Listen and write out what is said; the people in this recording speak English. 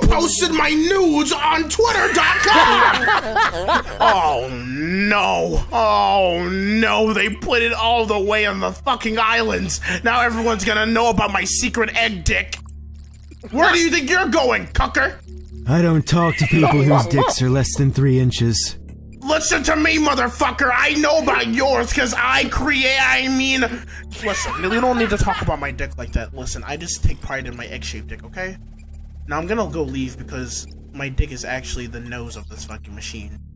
posted my nudes on Twitter.com! Oh no. Oh no, they put it all the way on the fucking islands. Now everyone's gonna know about my secret egg dick. Where do you think you're going, cucker? I don't talk to people whose dicks are less than 3 inches. Listen to me, motherfucker. I know about yours, cause listen, you don't need to talk about my dick like that. Listen, I just take pride in my egg-shaped dick, okay? Now I'm gonna go leave because my dick is actually the nose of this fucking machine.